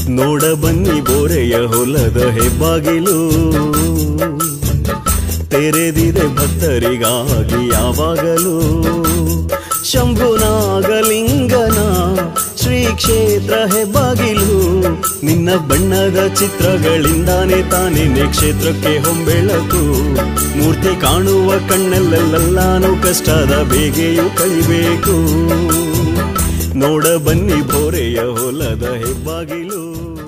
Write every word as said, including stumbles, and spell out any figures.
ನೋಡ ಬನ್ನಿ ಬೋರೆಯ ಹೊಲದ ಹೆಬ್ಬಾಗಿಲು, ತೆರೆದಿದೆ ಭಕ್ತರಿಗಾಗಿ ಯಾವಾಗಲೂ. ಶಂಭುನಾಗಲಿಂಗನ ಶ್ರೀ ಕ್ಷೇತ್ರ ಹೆಬ್ಬಾಗಿಲು, ನಿನ್ನ ಬಣ್ಣದ ಚಿತ್ರಗಳಿಂದಾನೆ ತಾನೇನೆ ಕ್ಷೇತ್ರಕ್ಕೆ ಹೊಂಬೆಳಕು. ಮೂರ್ತಿ ಕಾಣುವ ಕಣ್ಣಲ್ಲೆಲ್ಲಾನು ಕಷ್ಟದ ಬೇಗೆಯು ಕಳಿಬೇಕು. ನೋಡ ಬನ್ನಿ ಬೋರೆಯ ಹೊಲದ ಹೆಬ್ಬಾಗಿಲು.